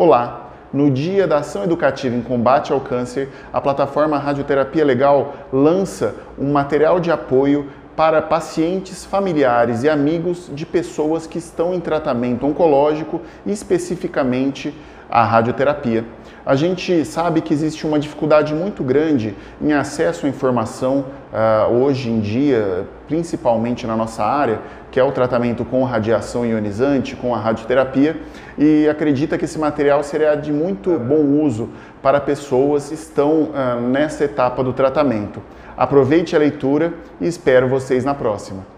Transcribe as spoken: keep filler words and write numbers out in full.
Olá! No Dia da Ação Educativa em Combate ao Câncer, a plataforma Radioterapia Legal lança um material de apoio para pacientes, familiares e amigos de pessoas que estão em tratamento oncológico, especificamente a radioterapia. A gente sabe que existe uma dificuldade muito grande em acesso à informação uh, hoje em dia, principalmente na nossa área, que é o tratamento com radiação ionizante, com a radioterapia, e acredita que esse material será de muito bom uso para pessoas que estão uh, nessa etapa do tratamento. Aproveite a leitura e espero vocês na próxima.